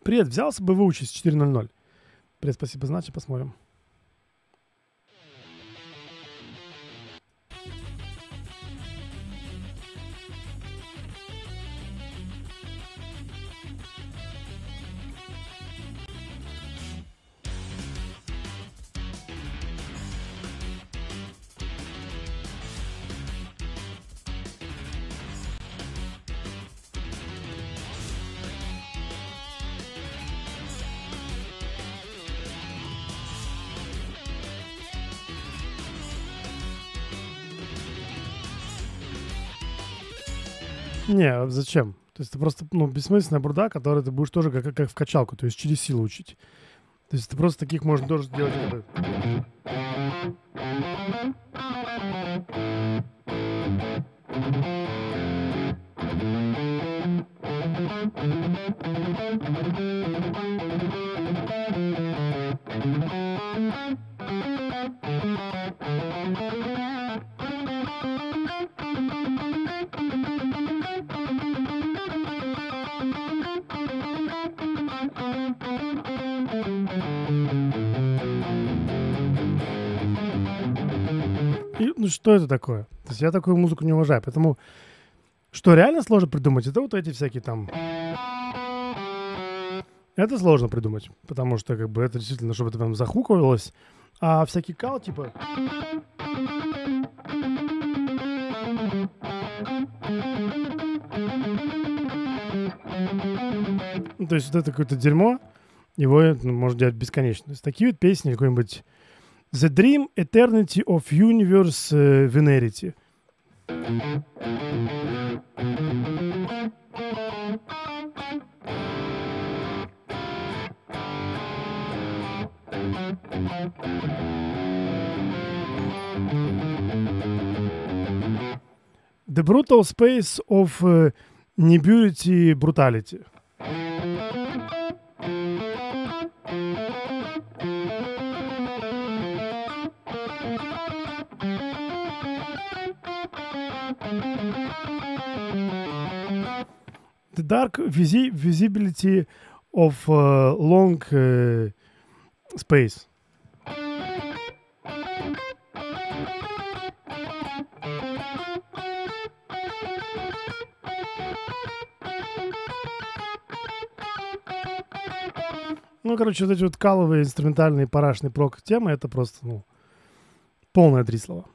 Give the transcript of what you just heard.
Привет, взялся бы выучить 4.0.0. Привет, спасибо, значит, посмотрим. Не, зачем? То есть это просто, ну, бессмысленная бурда, которую ты будешь тоже как в качалку, то есть через силу учить. То есть ты просто таких можно тоже делать. И, ну что это такое? То есть я такую музыку не уважаю. Поэтому что реально сложно придумать, это вот эти всякие там... Это сложно придумать, потому что как бы это действительно, чтобы это прям захукивалось. А всякий кал, типа... Ну, то есть вот это какое-то дерьмо, его можно делать бесконечно. То есть такие вот песни, какой-нибудь The Dream Eternity of Universe Venerity. The Brutal Space of Nebuity Brutality. The Dark Visibility of Long Space. Ну, короче, вот эти вот каловые инструментальные парашные прок темы, это просто, ну, полное три слова.